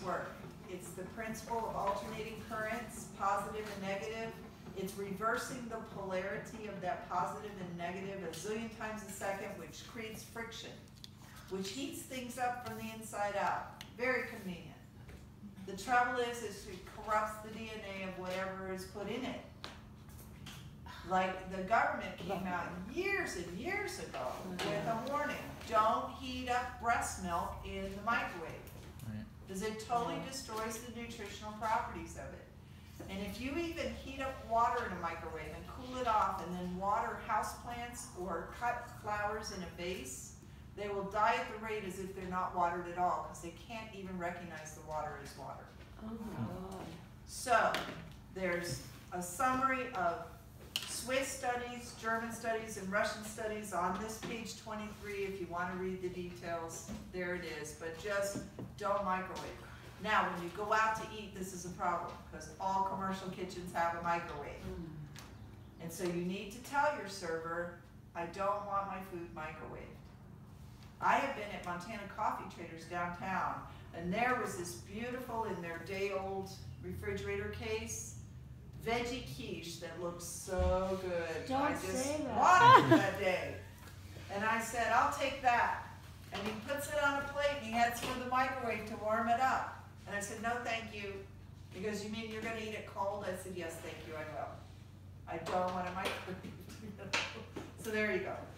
work. It's the principle of alternating currents, positive and negative. It's reversing the polarity of that positive and negative a zillion times a second, which creates friction, which heats things up from the inside out. Very convenient. The trouble is it corrupts the DNA of whatever is put in it. Like the government came out years and years ago with a warning: don't heat up breast milk in the microwave, because it totally destroys the nutritional properties of it. And if you even heat up water in a microwave and cool it off and then water houseplants or cut flowers in a vase, they will die at the rate as if they're not watered at all, because they can't even recognize the water as water. Oh my God. So there's a summary of Swiss studies, German studies, and Russian studies on this page 23. If you want to read the details, there it is. But just don't microwave. Now, when you go out to eat, this is a problem, because all commercial kitchens have a microwave. And so you need to tell your server, I don't want my food microwaved. I have been at Montana Coffee Traders downtown, and there was this beautiful, in their day-old refrigerator case, veggie quiche that looked so good. Don't I just say that. wanted it that day. And I said, I'll take that. And he puts it on a plate and he heads for the microwave to warm it up. And I said, no, thank you. He goes, you mean you're going to eat it cold? I said, yes, thank you, I will. I don't want a microwave. So there you go.